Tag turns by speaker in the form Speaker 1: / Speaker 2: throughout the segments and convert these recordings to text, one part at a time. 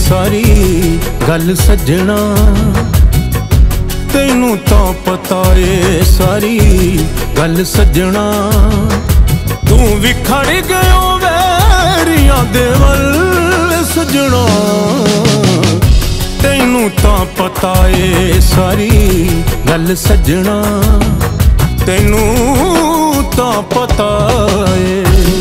Speaker 1: सारी गल सजना, तैनू तो पता है सारी गल सजना। तू भी खड़ गयो वैरियां दे वल सजना, तैनू तो पता है सारी गल सजना, तैनू तो पता है।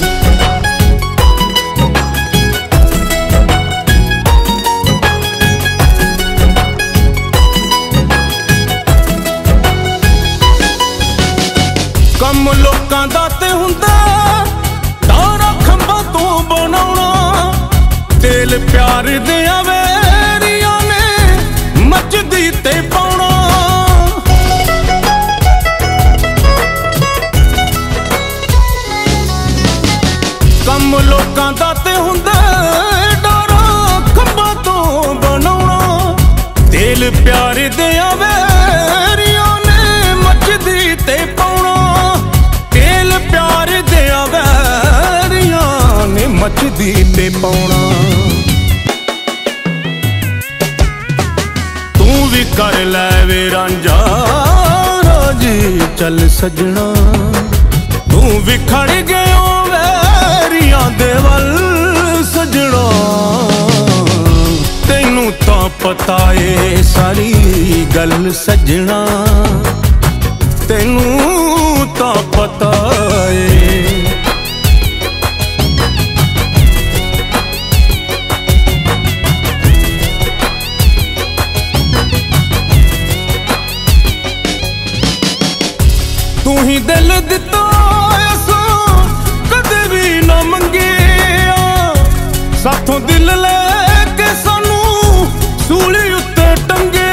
Speaker 1: कम लोकां दा ते हुंदा तारा खंबा तो बनाउणा, तेल प्यार दियां वैरियां ने मचदी ते पाउणा। कम लोकां दा ते हुंदा तारा खंबा तो बनाउणा, तेल प्यार दियां वैरियां ने मचदी ते पाउणा। मचदी ते पाउणा, तू भी कर लै वे रांझा राजी चल सजना। तू भी खड़ गयो वैरियां दे वल सजना, तैनू तो पता है सारी गल सजना, तैनू तो पता है। तू ही दिल दिता ऐसा कदे भी ना मंगे, साथों दिल लेके सानू सूली उत्ते टंगे।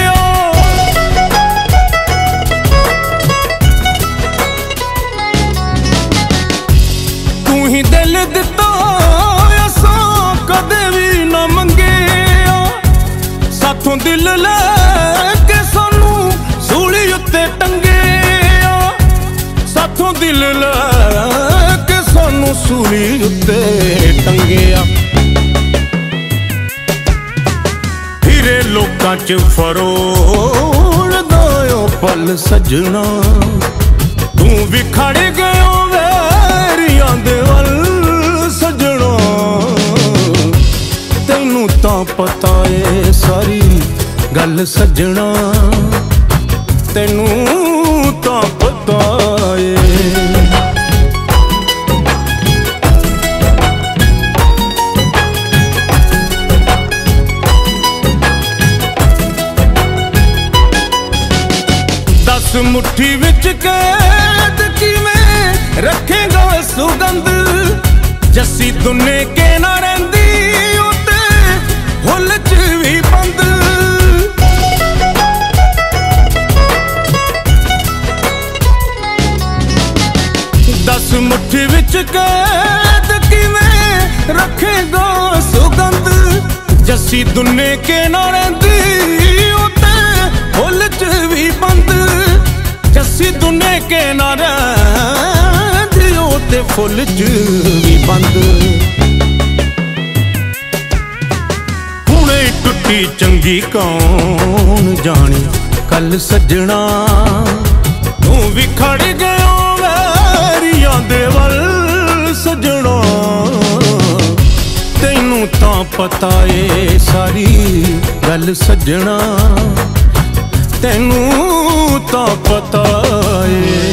Speaker 1: तू ही दिल दिता ऐसा कदे भी ना मंगे, साथों दिल लेके सानू सूली उत्ते टंगे। साथों दिल लैके सानू सूली उत्ते टंगिया, फिरे लोकां च फरोड़दा ओ पल सजना। तू भी खड़ गयो वैरियां दे वल सजना, तैनू तां पता है सारी गल सजना, तैनू तां पता है। दस मुट्ठी विच कैद किवें रखेगा सुगंध, जस्सी दुन्ने के ना रहिंदी उत्ते हुल च भी बंद। दस मुट्ठी विच कैद किवें रखेगा सुगंध, जस्सी दुन्ने के ना रहिंदी उत्ते हुल च भी बंद। जस्सी दुन्ने के ना रहिंदी उत्ते फुल च भी बंद। हुणे टुट्टी चंगी कौन जानी कल सजना, तू भी खड़ गयो वैरियां दे वल सजना, तैनू तां पता है सारी गल सजना, तैनू तां पता है।